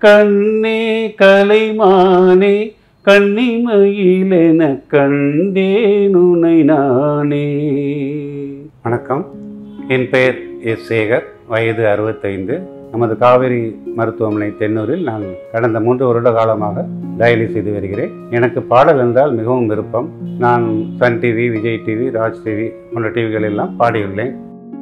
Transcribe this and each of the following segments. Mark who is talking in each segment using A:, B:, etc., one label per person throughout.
A: கண்ணே கலைமானே கன்னிமயிலென கண்டேன் உன்னை நானே. வணக்கம், என் பெயர் எஸ். சேகர், வயது 65. நமது காவேரி மருத்துவமனை தென்னூரில் நான் கடந்த 3 வருட காலமாக டயாலிசிஸ் செய்து வருகிறேன். எனக்கு பாடல் என்றால் மிகவும் விருப்பம். நான் Sun TV, Vijay TV, Raj TV போன்ற டிவிகள் எல்லாம் பாடியுள்ளேன்.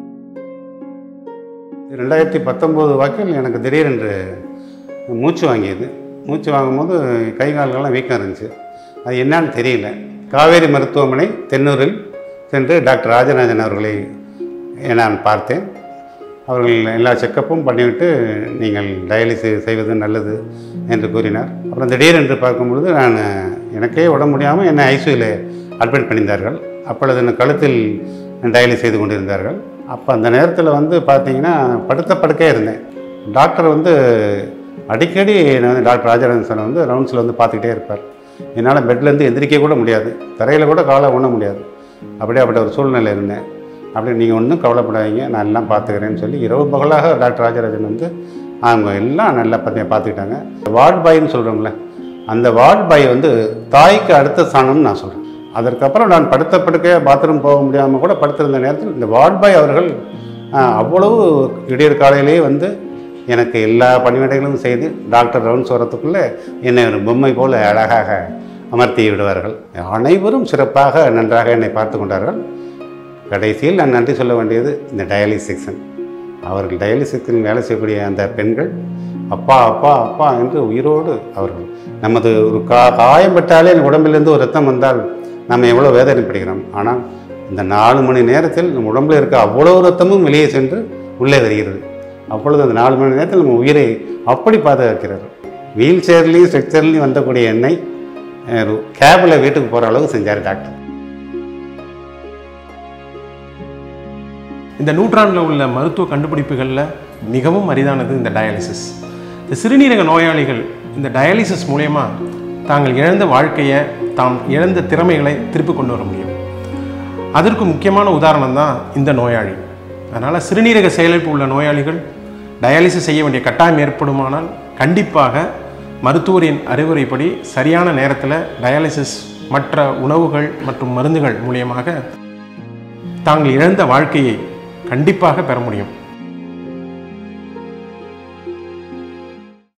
A: 2019 வாக்கில் எனக்கு திடீரென்று மூச்சு வாங்கியது. மூச்சு வாங்கும்போது கை கால்கள்லாம் வீக்கம் இருந்துச்சு. அது என்னன்னு தெரியல. காவேரி மருத்துவமனை தென்னூரில் சென்று டாக்டர் ராஜராஜன் அவர்களை நான் பார்த்தேன். அவர்கள் எல்லா செக்கப்பும் பண்ணிவிட்டு நீங்கள் டயாலிசிஸ் செய்வது நல்லது என்று கூறினார். அப்புறம் திடீரென்று பார்க்கும்பொழுது எனக்கே உடம்பு முடியாமல் என்னை ஐசியூவில் அட்மிட் பண்ணியிருந்தார்கள். அப்பொழுது என் கழுத்தில் டயாலிசிஸ் செய்து கொண்டிருந்தார்கள். அப்போ அந்த நேரத்தில் பார்த்தீங்கன்னா படுத்த படுக்கையாக இருந்தேன். டாக்டர் அடிக்கடி டாக்டர் ராஜராஜன் சார் ரவுண்ட்ஸில் பார்த்துக்கிட்டே இருப்பார். என்னால் பெட்லேருந்து எந்திரிக்க கூட முடியாது, தரையில் கூட காலை ஊன முடியாது. அப்படி ஒரு சூழ்நிலை இருந்தேன். அப்படி நீங்கள் ஒன்றும் கவலைப்படாதீங்க, நான் எல்லாம் பார்த்துக்கிறேன்னு சொல்லி இரவு பகலாக டாக்டர் ராஜராஜன் அவங்க எல்லாம் நல்லா பார்த்துக்கிட்டாங்க. வார்ட் பாய்ன்னு சொல்கிறோம்ல, அந்த வார்ட் பாய் தாய்க்கு அடுத்த ஸ்தானம்னு நான் சொல்கிறேன். அதற்கப்புறம் நான் படுத்த படுக்கையாக பாத்ரூம் போக முடியாமல் கூட படுத்திருந்த நேரத்தில் இந்த வார்ட் பாய் அவர்கள் அவ்வளவு விடியற் காலையிலேயே எனக்கு எல்லா பணிவிடைகளும் செய்து டாக்டர் ரவுண்ட்ஸ் வரத்துக்குள்ளே என்னை ஒரு பொம்மை போல் அழகாக அமர்த்தி விடுவார்கள். அனைவரும் சிறப்பாக நன்றாக என்னை பார்த்து கொண்டார்கள். கடைசியில் நான் நன்றி சொல்ல வேண்டியது இந்த டயாலிசிஸ் செக்ஷன். அவர்கள் டயாலிசிஸ் செக்ஷன் வேலை செய்யக்கூடிய அந்த பெண்கள் அப்பா அப்பா அப்பா என்று உயிரோடு அவர்கள் நமது ஒரு காயம்பட்டாலே உடம்பிலிருந்து ஒரு ரத்தம் வந்தால் நம்ம எவ்வளோ வேதனைப்படுகிறோம். ஆனால் இந்த 4 மணி நேரத்தில் நம்ம உடம்பில் இருக்க அவ்வளோ ரத்தமும் வெளியே சென்று உள்ளே வருகிறது. அப்பொழுது அந்த 4 மணி நேரத்தில் நம்ம உயிரை அப்படி பாதுகாக்கிறார். வீல் சேர்லேயும் ஸ்ட்ரெக்சர்லேயும் வந்தக்கூடிய எண்ணெய் கேபில் வீட்டுக்கு போகிற அளவுக்கு செஞ்சார் டாக்டர்.
B: இந்த நூற்றாண்டில் உள்ள மருத்துவ கண்டுபிடிப்புகளில் மிகவும் அரிதானது இந்த டயாலிசிஸ். இந்த சிறுநீரக நோயாளிகள் இந்த டயாலிசிஸ் மூலயமா தாங்கள் இழந்த வாழ்க்கையை, தாம் இழந்த திறமைகளை திருப்பி கொண்டு வர முடியும். அதற்கு முக்கியமான உதாரணம் தான் இந்த நோயாளி. அதனால் சிறுநீரக செயலிழப்பு உள்ள நோயாளிகள் டயாலிசிஸ் செய்ய வேண்டிய கட்டாயம் ஏற்படுமானால் கண்டிப்பாக மருத்துவரின் அறிவுரைப்படி சரியான நேரத்தில் டயாலிசிஸ் மற்ற உணவுகள் மற்றும் மருந்துகள் மூலியமாக தாங்கள் இழந்த வாழ்க்கையை கண்டிப்பாக பெற முடியும்.